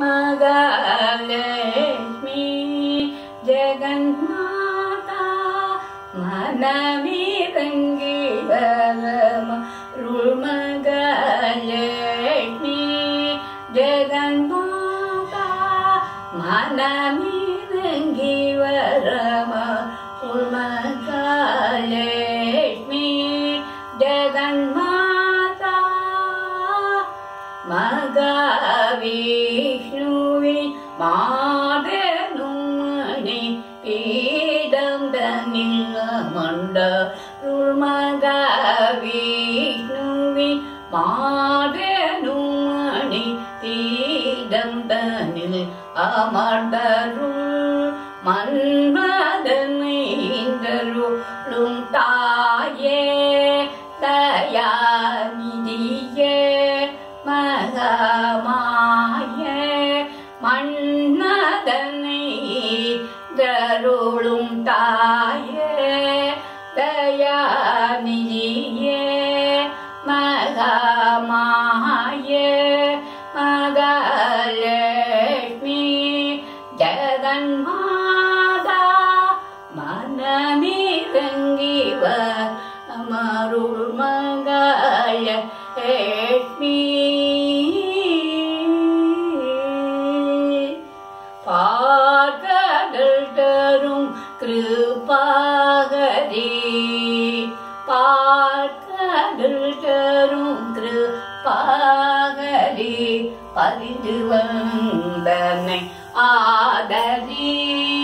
மகாலட்சுமி ஜெகன்மாதா மனமிரங்கி வரமருள் மகாலட்சுமி ஜெகன்மாதா மனமிரங்கி வரமருள் மகாலட்சுமி ஜெகன்மாதா மகாவிஷ்ணுவின் மாதனுமணி பீடம் தனில் அமர்ந்தருள் மகாவிஷ்ணுவின் மாதனுமணி பீடம் தனில் அமர்ந்தருள் மன்மதனை இந்தருளும் தாயே தயாநிதியே மகமாயே மன்மதனை தருளும் தாயே தயாநிதியே மகமாயே மகாலட்சுமி ஜெகன்மாதா மனமிரங்கி வரமருள் மகாலட்சுமி பார்க்கடல் தரும் கிருபாகரி பார்க்கடல் தரும் கிருபாகரி பரிந்து வந்தனை ஆதரி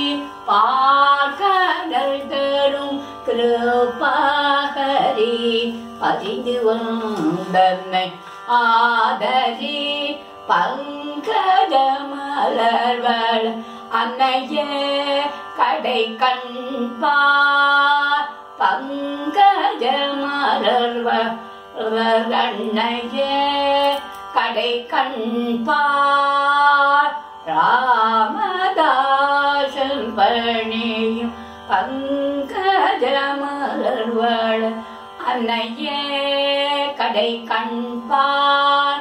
பார்க்கடல் தரும் கிருபாகரி பரிந்து வந்தனை ஆதரி பங்கஜ மலர்வள் அன்னையே கடை கண்பார் பங்கஜ மலர்வள் அன்னையே கடை கண்பார் ராமதாசன் பணியும் பங்கஜ மலர்வள் அன்னையே கடை கண்பார்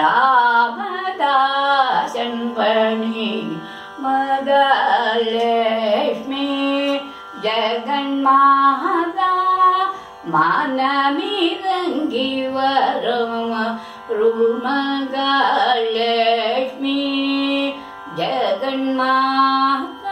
ராமதாசன் பணி மகாலட்சுமி ஜெகன்மாதா மனமிரங்கி வரும் மகாலட்சுமி ஜெகன்மாதா